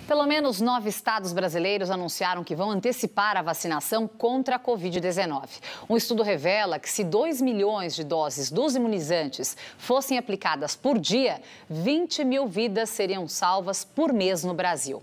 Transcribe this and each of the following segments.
Pelo menos 9 estados brasileiros anunciaram que vão antecipar a vacinação contra a Covid-19. Um estudo revela que se 2 milhões de doses dos imunizantes fossem aplicadas por dia, 20 mil vidas seriam salvas por mês no Brasil.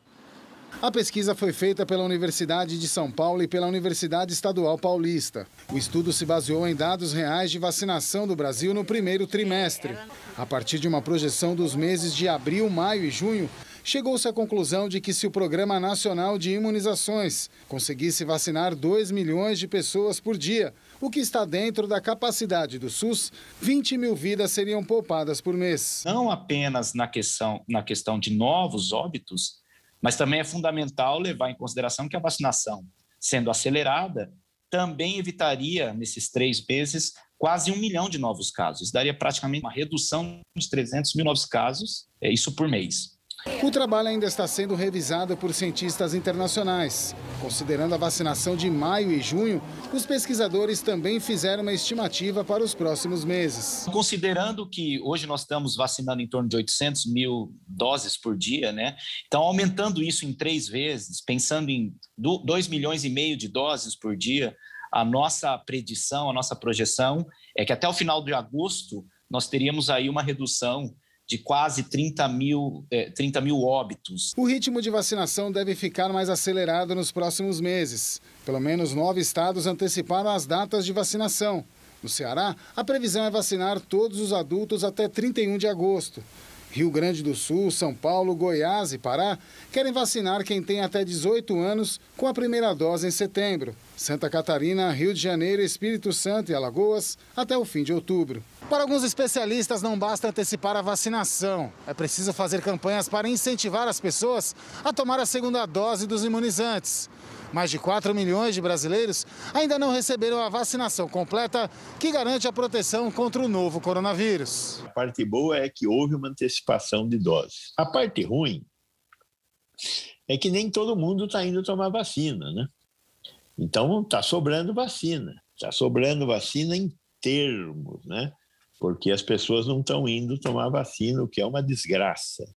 A pesquisa foi feita pela Universidade de São Paulo e pela Universidade Estadual Paulista. O estudo se baseou em dados reais de vacinação do Brasil no primeiro trimestre. A partir de uma projeção dos meses de abril, maio e junho, chegou-se à conclusão de que se o Programa Nacional de Imunizações conseguisse vacinar 2 milhões de pessoas por dia, o que está dentro da capacidade do SUS, 20 mil vidas seriam poupadas por mês. Não apenas na questão de novos óbitos, mas também é fundamental levar em consideração que a vacinação, sendo acelerada, também evitaria, nesses 3 meses, quase 1 milhão de novos casos. Isso daria praticamente uma redução de 300 mil novos casos, isso por mês. O trabalho ainda está sendo revisado por cientistas internacionais. Considerando a vacinação de maio e junho, os pesquisadores também fizeram uma estimativa para os próximos meses. Considerando que hoje nós estamos vacinando em torno de 800 mil doses por dia, né? Então, aumentando isso em 3 vezes, pensando em 2 milhões e meio de doses por dia, a nossa predição, a nossa projeção é que até o final de agosto nós teríamos aí uma redução de quase 30 mil óbitos. O ritmo de vacinação deve ficar mais acelerado nos próximos meses. Pelo menos 9 estados anteciparam as datas de vacinação. No Ceará, a previsão é vacinar todos os adultos até 31 de agosto. Rio Grande do Sul, São Paulo, Goiás e Pará querem vacinar quem tem até 18 anos com a primeira dose em setembro. Santa Catarina, Rio de Janeiro, Espírito Santo e Alagoas até o fim de outubro. Para alguns especialistas, não basta antecipar a vacinação. É preciso fazer campanhas para incentivar as pessoas a tomar a segunda dose dos imunizantes. Mais de 4 milhões de brasileiros ainda não receberam a vacinação completa que garante a proteção contra o novo coronavírus. A parte boa é que houve uma antecipação de doses. A parte ruim é que nem todo mundo está indo tomar vacina, né? Então, está sobrando vacina. Está sobrando vacina em termos, né? Porque as pessoas não estão indo tomar vacina, o que é uma desgraça.